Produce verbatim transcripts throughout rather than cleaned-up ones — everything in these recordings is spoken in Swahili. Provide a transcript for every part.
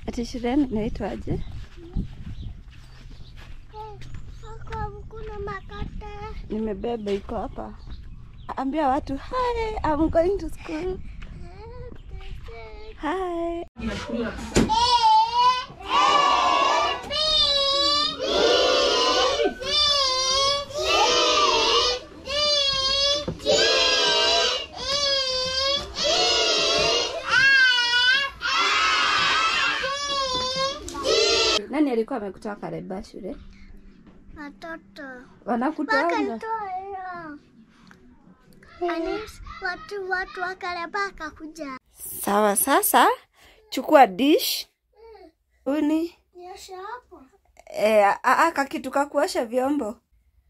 Ati shuleni inaitwaje? Kuna makate. Nimebeba iko hapa. Ambia watu, hi, I'm going to school. Hi. Nani alikuwa amekutoa Kareba shule? Watoto. Wanakutoa? Anis watu watu wa Kareba akakuja. Sawa, sasa chukua dish. Uni. Niosha hapo. Eh, a a kakitu ka kuosha vyombo.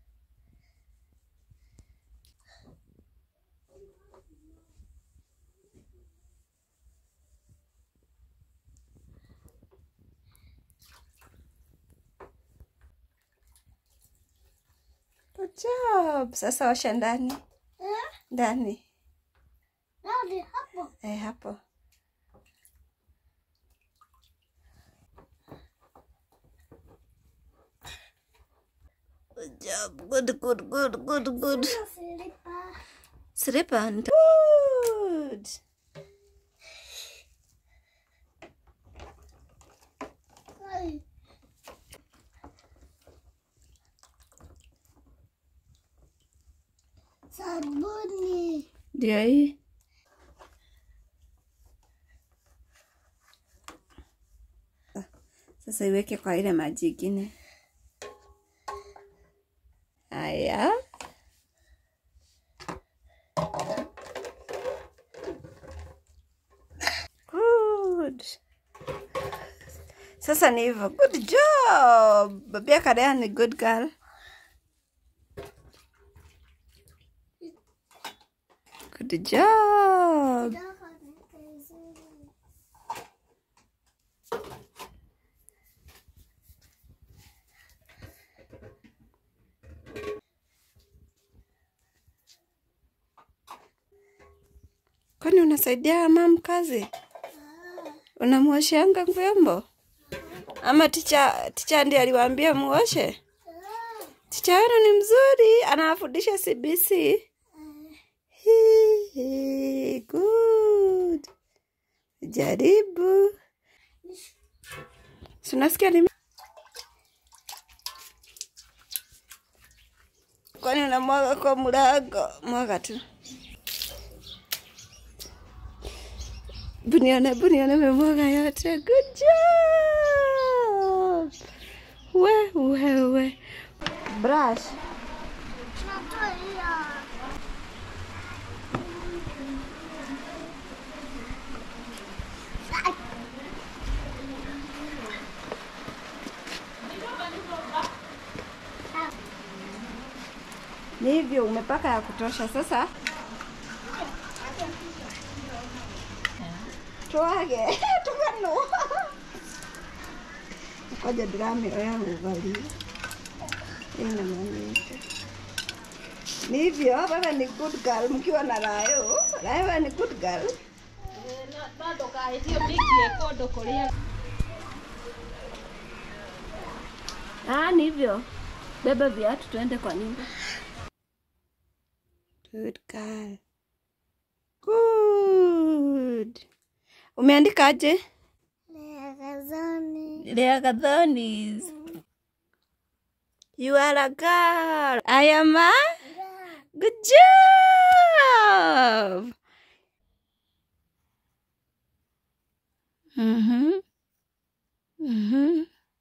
Good job. Sasa osha ndani. Eh? Ndani. Ndani hapo. Eh, hapo. Good job. Good, good, good, good, good. Slipper. Slipper. Good. Hey. Sabuni. Ndio hii. Sasa iweke kwa ile maji ingine. Haya. Good. Sasa ni hivyo. Good job. Babia Kadea ni good girl. Good job. Kwani unasaidia mama kazi? Unamuosheanga vyombo? Ama ticha ticha ndiye aliwaambia muoshe? Ticha wenu ni mzuri, anawafundisha C B C. Hii, good. Jaribu. Unasikia nini? Kwani unamwaga kwa mlango? Mwaga tu. Bunione, bunione memwaga yote. Good job. We, we, we. Brush. Ni hivyo umepaka ya kutosha sasa. Tuage, tukano. Koja drama ya ugali. Ina maanisha. Ni hivyo baba ni good girl mkiwa na Rayo. Rayo ni good girl. Na bado kae hiyo biki ekodo korea. Ah, ni hivyo. Beba viatu tuende kwa nyumba. Good girl. Good. Umeandika aje? Leagazoni. Leagazoni. You are a girl. I am a? Good job. Mhm. Mhm.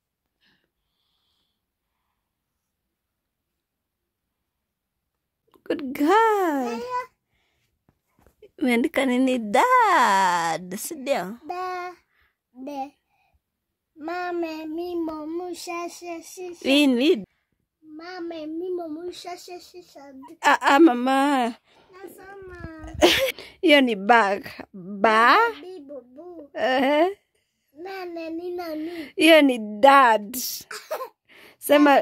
Good girl. Umeandika nini? Dad. Sidio? Da. De. Mame mimo musha shisha. Nini? Mame mimo musha shisha. Ah, ah, mama. Nasoma. Hiyo ni bag. Ba. Bibu. Eh. Nane ni nani? Hiyo ni dad. Sema.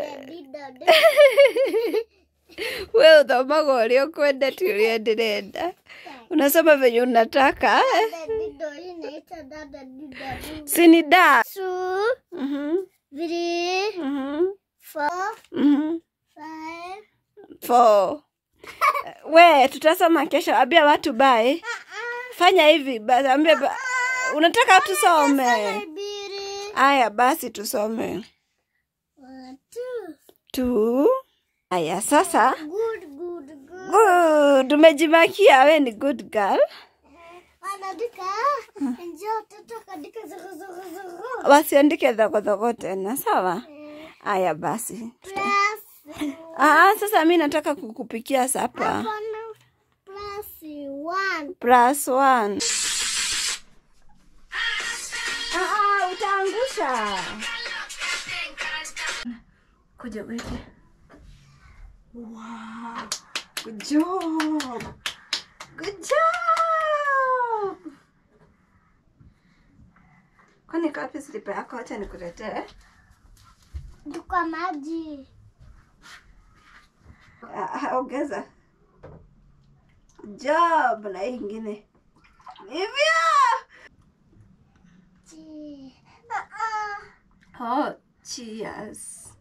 Wewe uthomaga ulio kwenda tu ulio ndirenda. Unasoma venye unataka. Ndio inaita dada dida. Sini da. Two. Mhm. Three. Mhm. Four. Mhm. Five. Four. We, tutasoma kesho. Ambia watu bye. Fanya hivi, basi ambia ba... unataka tusome. Aya, basi tusome. Two. Two. Aya, sasa. Good, good, good. Good. Umejimakia, we ni good girl. Wanaandika. Njoo toto kaandika zogo zogo zogo. Wasiandike zogo zogo tena, sawa? Aya, basi. Ah, sasa mimi nataka kukupikia sapa. Plus one. Plus one. Ah, ah, utaangusha. Kuja weke. Wow. Good job. Good job. Kwani kapi slipa yako? Acha nikuletee. Duka maji. Ah, ongeza. Good job. Na hii ingine. Hivyo. Ah ah. Oh, cheers.